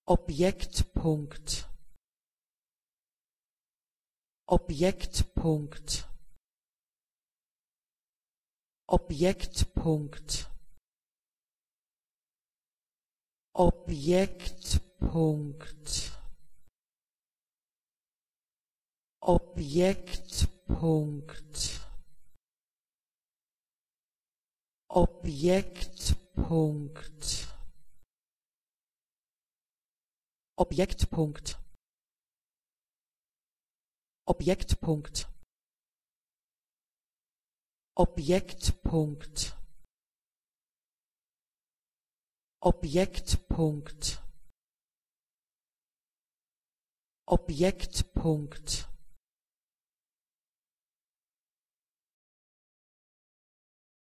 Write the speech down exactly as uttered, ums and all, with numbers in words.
Objektpunkt, Objektpunkt, Objektpunkt, Objektpunkt, Objektpunkt, Objektpunkt, Objektpunkt, Objektpunkt, Objektpunkt, Objektpunkt, Objektpunkt.